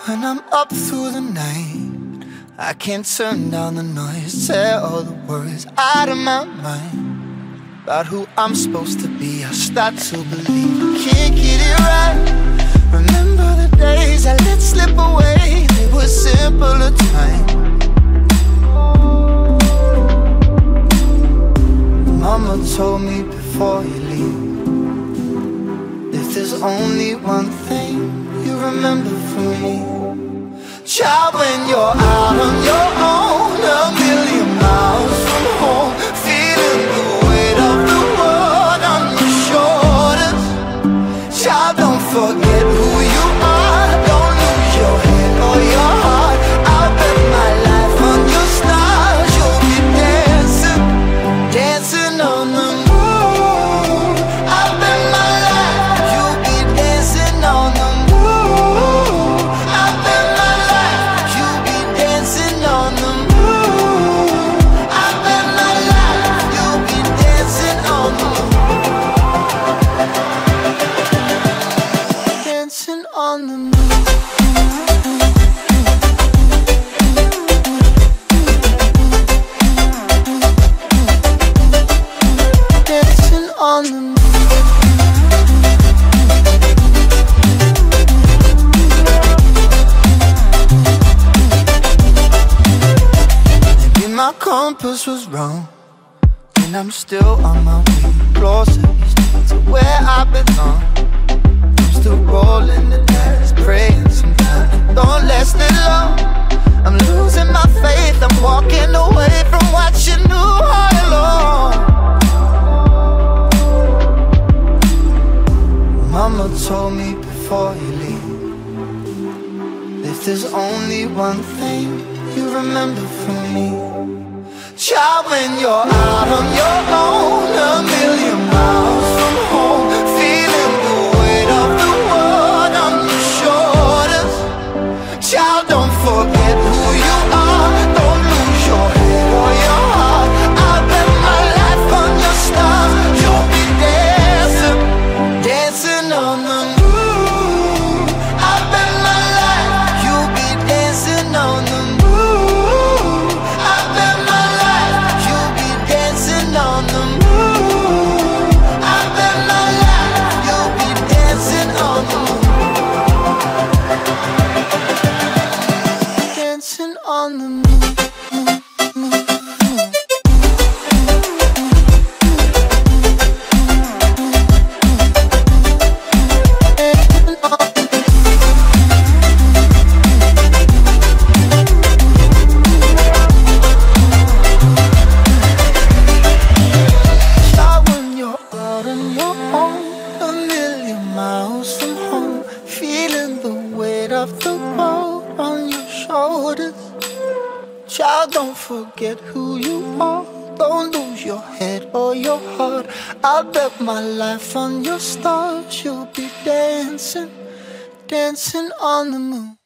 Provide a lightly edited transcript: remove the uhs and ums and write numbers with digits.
When I'm up through the night, I can't turn down the noise, tear all the worries out of my mind about who I'm supposed to be. I start to believe I can't get it right. Remember the days I let slip away, they were simpler times. Mama told me before you leave, if there's only one thing you remember from me, child, when you're out on your own, a million miles from home, feeling the weight of the world on your shoulders, child, don't forget who you are, don't lose your head or your heart. I'll bet my life on your stars, you'll be dancing, dancing on the moon. I'll bet my life you'll be dancing on the moon. I'll bet my life you'll be dancing on the moon. I'll bet my life you'll be dancing on the moon. Dancing on the moon. Dancing on the moon. Maybe my compass was wrong, and I'm still on my way closer to where I belong. I'm still rolling the dice, praying sometimes it don't last that long. I'm losing my faith, I'm walking away from what you knew all along. Mama told me before you leave, if there's only one thing you remember from me, child, when you're out on your own, a million miles from home, feeling the weight of the world on your shoulders, child, don't forget who you are, don't lose your head or your heart. I'll bet my life on your stars, you'll be dancing, dancing on the moon. I'll bet my life you'll be dancing on the moon. I'll bet my life you'll be dancing on the moon. I'll bet my life you'll be dancing on the moon. Dancing on the moon. Child, when you're out on your own, a million miles from home, feeling the weight of the world on your shoulders, child, don't forget who you are, don't lose your head or your heart. I'll bet my life on your stars, you'll be dancing, dancing on the moon.